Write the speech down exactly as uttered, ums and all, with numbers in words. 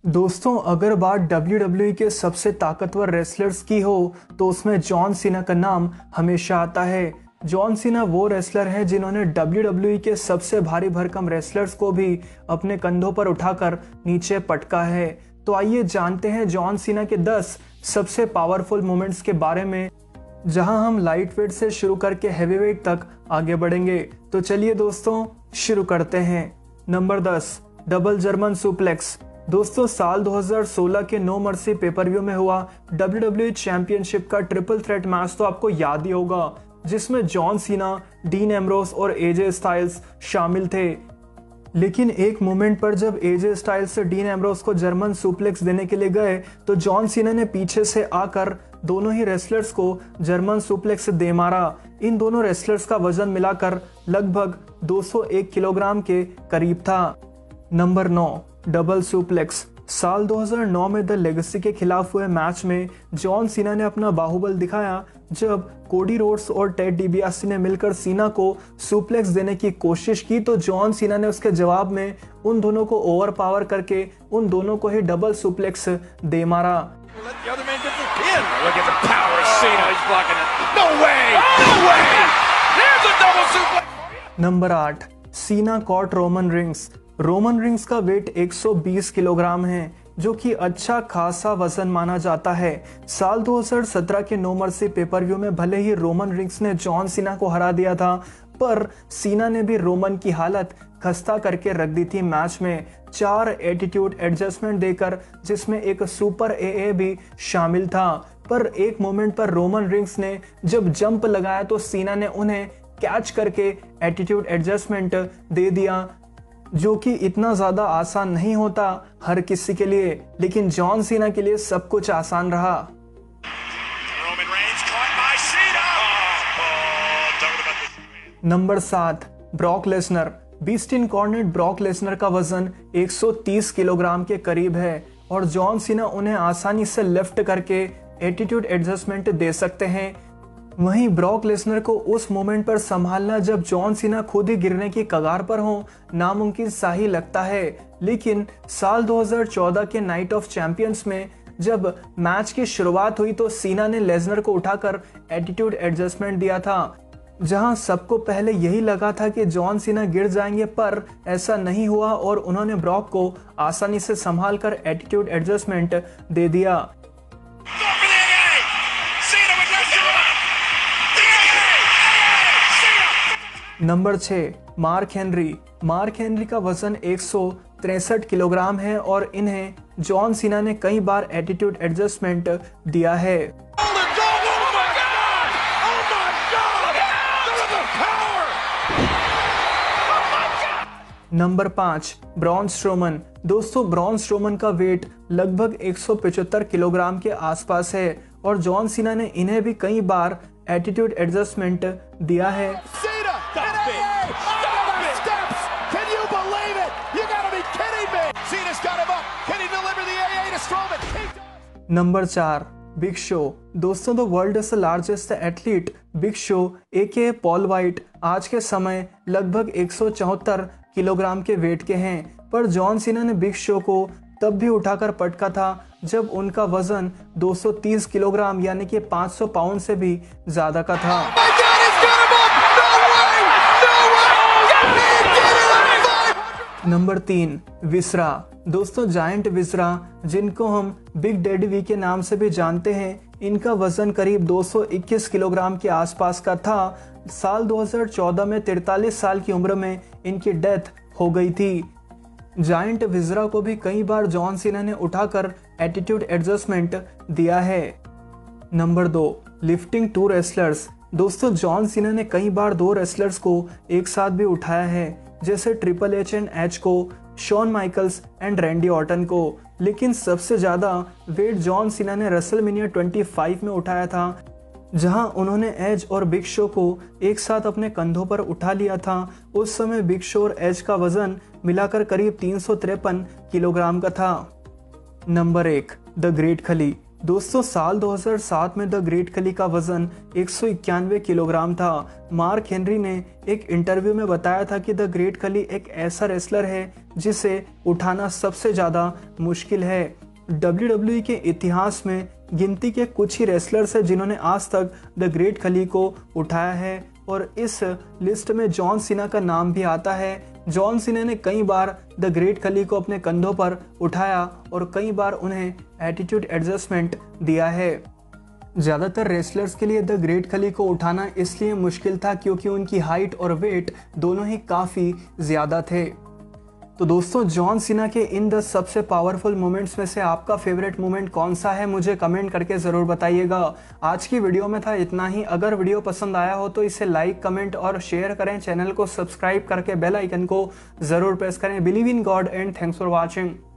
दोस्तों, अगर बात डब्ल्यू डब्ल्यू ई के सबसे ताकतवर रेसलर्स की हो तो उसमें जॉन सीना का नाम हमेशा आता है। जॉन सीना वो रेसलर हैं जिन्होंने डब्ल्यू डब्ल्यू ई के सबसे भारी भरकम रेसलर्स को भी अपने कंधों पर उठाकर नीचे पटका है। तो आइए जानते हैं जॉन सीना के दस सबसे पावरफुल मोमेंट्स के बारे में, जहां हम लाइट वेट से शुरू करके हैवी वेट तक आगे बढ़ेंगे। तो चलिए दोस्तों शुरू करते हैं। नंबर दस, डबल जर्मन सुप्लेक्स। दोस्तों, साल दो हज़ार सोलह के नो मर्सी पेपर व्यू में हुआ डब्ल्यू डब्ल्यू ई चैंपियनशिप का ट्रिपल थ्रेट मैच तो आपको याद ही होगा, जिसमें जॉन सीना, डीन एम्ब्रोस और एजे स्टाइल्स शामिल थे। लेकिन एक मोमेंट पर जब एजे स्टाइल्स से डीन एम्ब्रोस को जर्मन सुप्लेक्स देने के लिए गए तो जॉन सीना ने पीछे से आकर दोनों ही रेसलर्स को जर्मन सुप्लेक्स दे मारा। इन दोनों रेसलर्स का वजन मिलाकर लगभग दो सौ एक किलोग्राम के करीब था। नंबर नौ, डबल सुप्लेक्स। साल दो हज़ार नौ में द लेगेसी के खिलाफ हुए मैच में जॉन सीना ने अपना बाहुबल दिखाया जब कोडी रोड्स और टेड डिबियासी ने मिलकर सीना को सुप्लेक्स देने की कोशिश की, तो जॉन सीना ने उसके जवाब में उन दोनों को ओवर पावर करके उन दोनों को ही डबल सुप्लेक्स दे मारा। नंबर आठ, Cena caught Roman Reigns. Roman Reigns का वेट एक सौ बीस किलोग्राम है, जो कि अच्छा खासा वजन माना जाता है। साल दो हज़ार सत्रह के नो मर्सी पेपर व्यू में भले ही रोमन रिंग्स ने जॉन सीना को हरा दिया था, पर सीना ने भी रोमन की हालत खस्ता करके रख दी थी मैच में, चार एटीट्यूड एडजस्टमेंट देकर, जिसमें एक सुपर एए भी शामिल था। पर एक मोमेंट पर रोमन रिंग्स ने जब जंप लगाया तो सीना ने उन्हें कैच करके एटीट्यूड एडजस्टमेंट दे दिया, जो कि इतना ज्यादा आसान नहीं होता हर किसी के लिए, लेकिन जॉन सीना के लिए सब कुछ आसान रहा। नंबर सात, Brock Lesnar. Beast incarnate Brock Lesnar का वजन एक सौ तीस किलोग्राम के करीब है और जॉन सीना उन्हें आसानी से लिफ्ट करके एटीट्यूड एडजस्टमेंट दे सकते हैं। वहीं ब्रॉक लेसनर को उस मोमेंट पर संभालना जब जॉन सीना खुद ही गिरने की कगार पर हो, नामुमकिन सा ही लगता है। लेकिन साल दो हज़ार चौदह के नाइट ऑफ चैंपियंस में जब मैच की शुरुआत हुई तो सीना ने लेसनर को उठाकर एटीट्यूड एडजस्टमेंट दिया था, जहां सबको पहले यही लगा था कि जॉन सीना गिर जाएंगे, पर ऐसा नहीं हुआ और उन्होंने ब्रॉक को आसानी से संभाल कर एटीट्यूड एडजस्टमेंट दे दिया। नंबर छह, मार्क हेनरी। मार्क हेनरी का वजन एक सौ तिरसठ किलोग्राम है और इन्हें जॉन सीना ने कई बार एटीट्यूड एडजस्टमेंट दिया है। नंबर पाँच, ब्रॉन स्ट्रोमन। दोस्तों, ब्रॉन स्ट्रोमन का वेट लगभग एक सौ पचहत्तर किलोग्राम के आसपास है और जॉन सीना ने इन्हें भी कई बार एटीट्यूड एडजस्टमेंट दिया है। नंबर चार, बिग शो। दोस्तों, the world is the largest athlete Big Show AKA Paul Wight आज के समय लगभग एक सौ चौहत्तर किलोग्राम के वेट के हैं, पर जॉन सीना ने बिग शो को तब भी उठाकर पटका था जब उनका वजन दो सौ तीस किलोग्राम यानी कि पाँच सौ पाउंड से भी ज्यादा का था। नंबर तीन, विसरा। दोस्तों, जायंट विसरा, जिनको हम बिग डैडी वी के नाम से भी जानते हैं, इनका वजन करीब दो सौ इक्कीस किलोग्राम के आसपास का था। साल दो हज़ार चौदह में तैंतालीस साल की उम्र में इनकी डेथ हो गई थी। जायंट विसरा को भी कई बार जॉन सीना ने उठाकर एटीट्यूड एडजस्टमेंट दिया है। नंबर दो, लिफ्टिंग टू रेसलर्स। दोस्तों, जॉन सीना ने कई बार दो रेसलर्स को एक साथ भी उठाया है, जैसे ट्रिपल एच एंड एच को, Shawn Michaels and Randy Orton को, लेकिन सबसे ज्यादा वेट जॉन सीना ने रेसलमेनिया पच्चीस में उठाया था, जहां उन्होंने एज और बिग शो को एक साथ अपने कंधों पर उठा लिया था। उस समय बिग शो और एज का वजन मिलाकर करीब तीन सौ तिरपन किलोग्राम का था। नंबर एक, द ग्रेट खली। दोस्तों साल दो हज़ार सात में द ग्रेट खली का वजन एक सौ इक्यानवे किलोग्राम था। मार्क हेनरी ने एक इंटरव्यू में बताया था कि द ग्रेट खली एक ऐसा रेसलर है जिसे उठाना सबसे ज़्यादा मुश्किल है। डब्ल्यू डब्ल्यू ई के इतिहास में गिनती के कुछ ही रेसलर्स हैं जिन्होंने आज तक द ग्रेट खली को उठाया है और इस लिस्ट में जॉन सीना का नाम भी आता है। जॉन सीना ने कई बार द ग्रेट खली को अपने कंधों पर उठाया और कई बार उन्हें एटीट्यूड एडजस्टमेंट दिया है। ज़्यादातर रेसलर्स के लिए द ग्रेट खली को उठाना इसलिए मुश्किल था क्योंकि उनकी हाइट और वेट दोनों ही काफ़ी ज़्यादा थे। तो दोस्तों जॉन सीना के इन दस सबसे पावरफुल मोमेंट्स में से आपका फेवरेट मोमेंट कौन सा है, मुझे कमेंट करके ज़रूर बताइएगा। आज की वीडियो में था इतना ही। अगर वीडियो पसंद आया हो तो इसे लाइक, कमेंट और शेयर करें। चैनल को सब्सक्राइब करके बेल आइकन को ज़रूर प्रेस करें। Believe in God and thanks for watching.